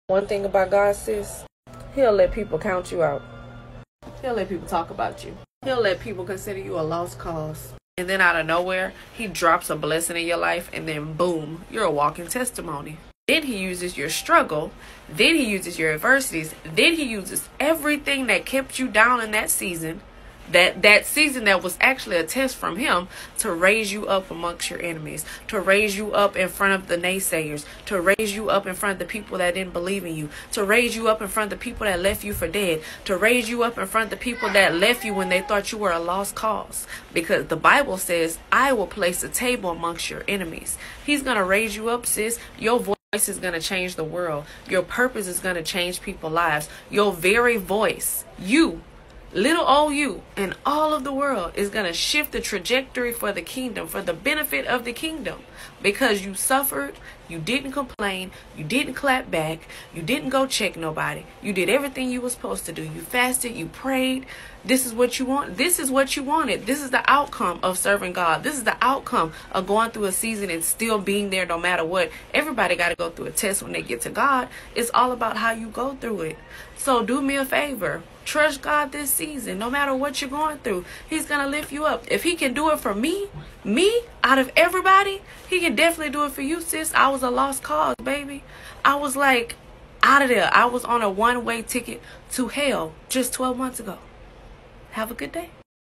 One thing about God, sis, he'll let people count you out. He'll let people talk about you. He'll let people consider you a lost cause. And then out of nowhere, he drops a blessing in your life, and then boom, you're a walking testimony. Then he uses your struggle. Then he uses your adversities. Then he uses everything that kept you down in that season. That season that was actually a test from him to raise you up amongst your enemies, to raise you up in front of the naysayers, to raise you up in front of the people that didn't believe in you, to raise you up in front of the people that left you for dead, to raise you up in front of the people that left you when they thought you were a lost cause. Because the Bible says, I will place a table amongst your enemies. He's going to raise you up, sis. Your voice is going to change the world. Your purpose is going to change people's lives. Your very voice, you, little old you, and all of the world is going to shift the trajectory for the kingdom, for the benefit of the kingdom. Because you suffered, you didn't complain, you didn't clap back, you didn't go check nobody. You did everything you were supposed to do. You fasted, you prayed. This is what you want. This is what you wanted. This is the outcome of serving God. This is the outcome of going through a season and still being there no matter what. Everybody got to go through a test when they get to God. It's all about how you go through it. So do me a favor. Trust God this season. No matter what you're going through, he's going to lift you up. If he can do it for me, out of everybody, he can definitely do it for you, sis. I was a lost cause, baby. I was like out of there. I was on a one-way ticket to hell just 12 months ago. Have a good day.